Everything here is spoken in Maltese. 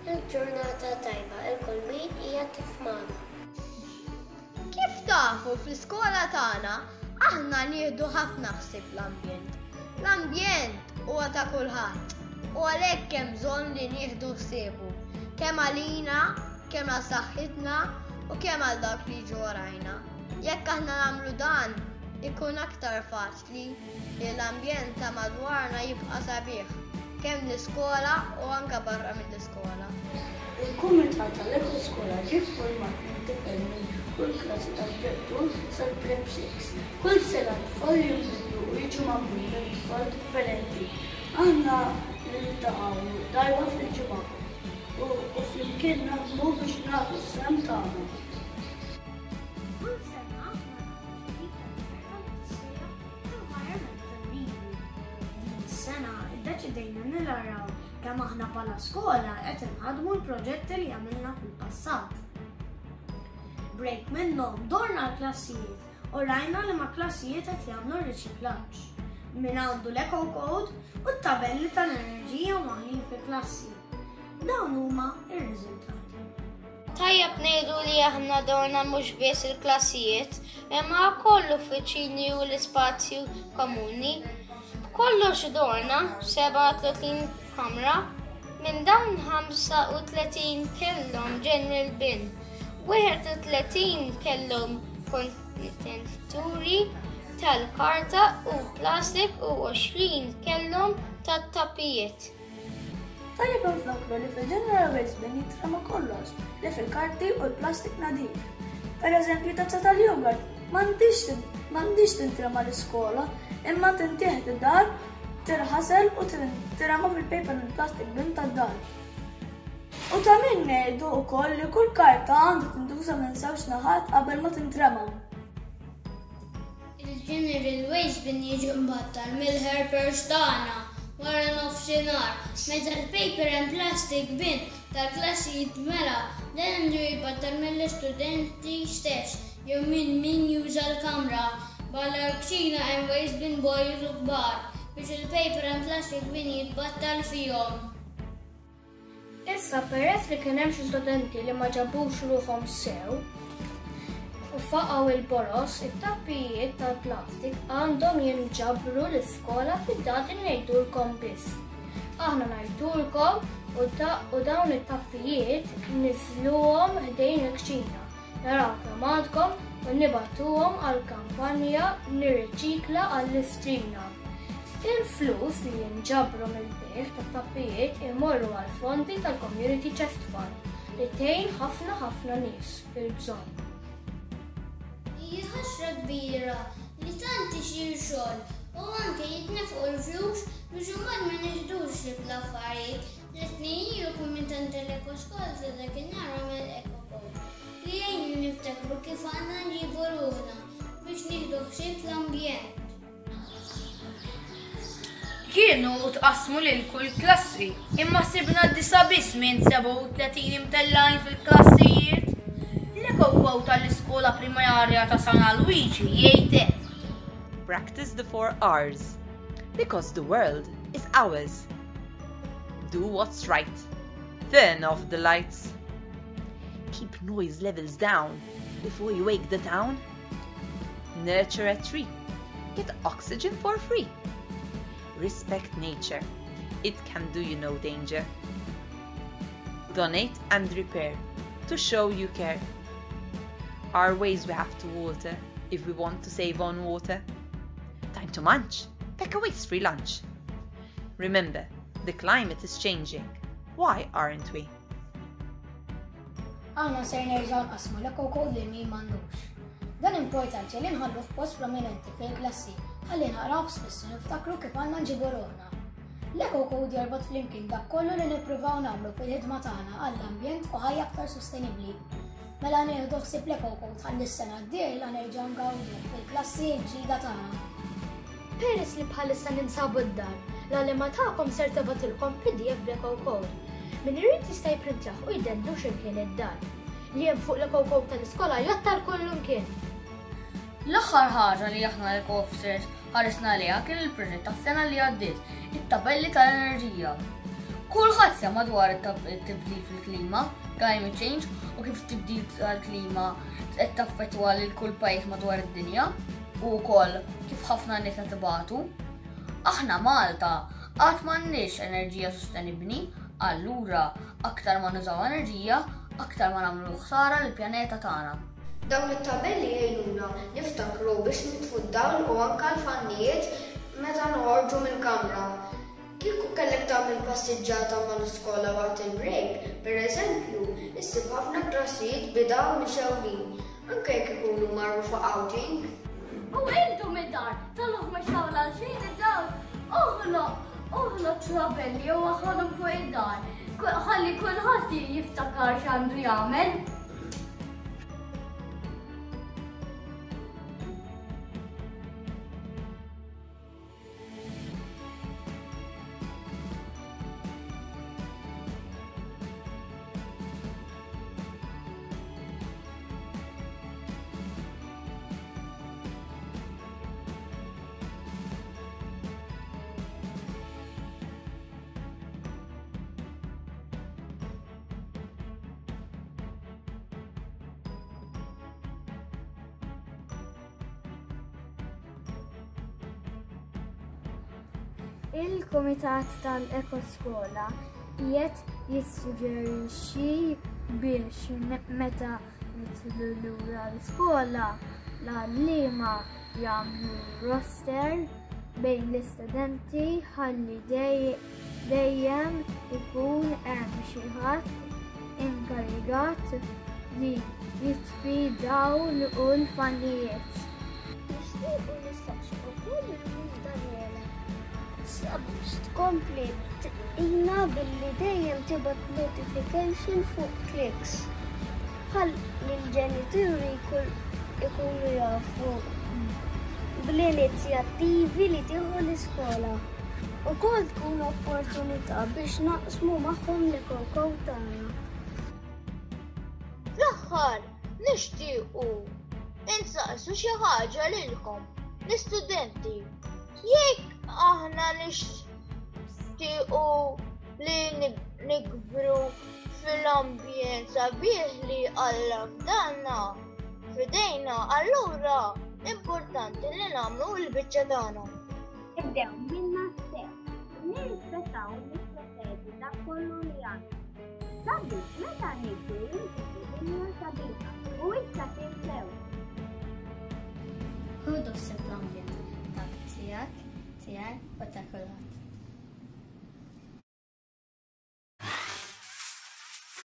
Il-ġurnata tajba, il-kull min hija tifhmana. Kif tafu fl-iskola tagħna aħna nieħdu ħafna ħsieb l-ambjent. L-ambjent huwa ta' kulħadd u għalhekk hemm bżonn li nieħdu ħsiebu kemm għalina, kemm għal saħħitna u kemm għal dak li jiġu warajna. Jekk aħna nagħmlu dan, ikun aktar faċli li l-ambjent ta' madwarna jibqa' sabiħ kemm l-iskola u anke barra mill-iskola. Il-kumitat tal-ekoskola ġie format minn tifel minn kull klassi tal-Prep sal-Prep 6. Kull sena tfal jinbidlu u jiġu magħmulin minn tfal differenti. Aħna niltaqgħu darba fil-ġimgħa u flimkien naħdmu biex nagħtu s-sem tagħna. Kull sena aħna nagħmlu ġdid tal-environmental review. Din is-sena iddeċidejna nilaraw kemm aħna bħala skola qed inħadmu l-proġetti li għamilna fil-passat. Break minnhom dorna l-klassijiet u rajna li ma' klassijiet qed jagħmlu r-riċiklaġġ. Min għandu l-eco code u t-tabelli tal-enerġija magħmulin fil-klassi. Dawn huma r-riżultati. Tajjeb ngħidu li aħna dorna mhux biss il-klassijiet, imma wkoll uffiċini u l-ispazju komuni. Kollox dorna 37 kamra, minn dawn 35 kellhom general bin, 31 kellhom kontenturi tal-karta u plastik u 20 kellhom tat-tappijiet. Tajjeb nfakru li fil-general waste bin jitrama kollox li fil-karti u l-plastik nadif. Pereżempju tazza tal-jogurt m'għandix tintrama l-iskola imma tintieħed id-dar, tirħasel u tirama fil-paper minn plastik bin tad-dar. U ta' min ngħidu wkoll li kull karta għandha tintuża minn żewġ naħat qabel ma tintrema. Il-general waste bin jiġi mbattal mill-helpers tagħna wara nofsinhar meta l-paper and plastic bin tal-klassi jitmela dan għandu jibbattal mill-istudenti stess jew min juża l-kamra bħala l-kċina hemm waste bin boys u kbar biex il-paper and plastic bin jitbattal fihom. Issa peress li kien hemm xi studenti li ma ġabux ruhom sew u faqgħu il-boros, it-tappijiet tal-plastik għandhom jinġabru l-iskola fid-dati ngħidulkom biss. Aħna ngħidulkom u dawn it-tappijiet niżluhom ħdejn il-kċina. Naraw kemm għandkom u nibgħatuhom għall-kampanja nirriċikla għall-istrina. Il-flus li jinġabru mill-bejgħ tat-tappijiet imorru għall-fondi tal-Community Chest Fund li tgħin ħafna nies fil-bżonn. Hija ħasra kbira li tant isir xogħol u anke jitnefqu l-flus biex imbagħad ma nieħdux l-affarijiet. Tliet ilu kumitant tal-ekoskola ta' dakinhar għamel eco code li jgħinni niftakru kif għandna nġibu ruħna biex nieħdu ħsieb l-ambjent. Kienu tqassmu lil kull klassi, imma sibna d-disa biss minn 37 imtellajn fil-klassijiet. L-eco code tal-iskola primarja ta' San Luigi jgħid hekk. Practice the 4 R's, because the world is ours. Do what's right. Turn off the lights. Keep noise levels down before you wake the town. Nurture a tree. Get oxygen for free. Respect nature. It can do you no danger. Donate and repair to show you care. Are ways we have to water if we want to save on water. Time to munch. Pack a waste-free lunch. Remember, the climate is changing. Why aren't we? Aħna ser nerġgħu nqasmu l-eco code li min m'għandux. Dan importanti li nħallu f'post prominenti fil-klassi ħalli naqraw spiss niftakru kif għandna nġibu ruħna. L-eco code jorbot flimkien dak kollu li nippruvaw nagħmlu fil-ħidma tagħna għall-ambjent u ħajja aktar sostenibbli. Mela nieħdu ħsieb l-eco code ħalli s-sena d-dieħla nerġgħu ngawdu fil-klassi ġdida tagħna. Peress li bħalissa ninsabu d-dar, l-għalima tagħkom ser tibatilkom PDF bl-eco code. Min irid jista' jipprintjah u jdendu x'imkien id-dar. Li hemm fuq l-eco code tal-iskola jottar kollu mkien. L-aħħar ħaġa li aħna l-eco-officers ħarisna liha kien il-proġett tas-sena li għaddiet, it-tabelli tal-enerġija. Kulħadd sema dwar it-tibdil fil-klima, climate change, u kif tibdil tal-klima qed taffettwa lil kull pajjiż madwar id-dinja u wkoll kif ħafna nies qed ibatu. Aħna Malta qatt m'għandniex enerġija sostenibbli, allura aktar ma nużaw enerġija, aktar ma nagħmlu ħsara lill-pjaneta tagħna. Dawn it-tabelli jgħinuna niftakru biex nitfu d-dawl u anke l-fannijiet meta noħorġu mill-kamra. Kieku kellek tagħmel passiġġata mal-iskola waqt il-break, pereżempju, issib ħafna klassijiet bidaw mixewlin, anke jekk ikunu marru fuq outing. U intom id-dar, tal-ħuf ma xawla xejn id-dawl, uħloq tabelli u ħadhom fuq id-dar. Ħalli kulħadd jiftakar x'għandu jagħmel. Il-Kumitat tal-Ekoskola qiegħed jissuġġerixxi biex meta nidħlu lura l-iskola l-għalliema jagħmlu roster bejn l-istudenti ħalli dejjem ikun hemm xi ħadd inkarigat li jitfi dawl u l-fannijiet. Nixtiequ nistaqsu wkoll il-Miss Daniela sabiex tkompli tqina billi dejjem tibgħat notification fuq clicks. Ħalli l-ġenituri ikunu jafu bl-inizjattivi li tieħu l-iskola. Ukoll tkun opportunità biex naqsmu magħhom l-kokow tagħna. Fl-aħħar nixtiequ insaqsu xi ħaġa lilkom l-istudenti. Jekk aħna nixtiequ li nikbru fil-ambjent sabiħ li Alla fdanna f'idejna, allura importanti li nagħmlu l-biċċa tagħna. Ibdew minna stess, nirrispettaw u nipproteġu dak kollu li għandna. Sabiex meta nikbru jinsibu dinja sabiħa u issa tinsew. Ħudu s-sib l-ambjent dak tiegħek u ta' kulħadd.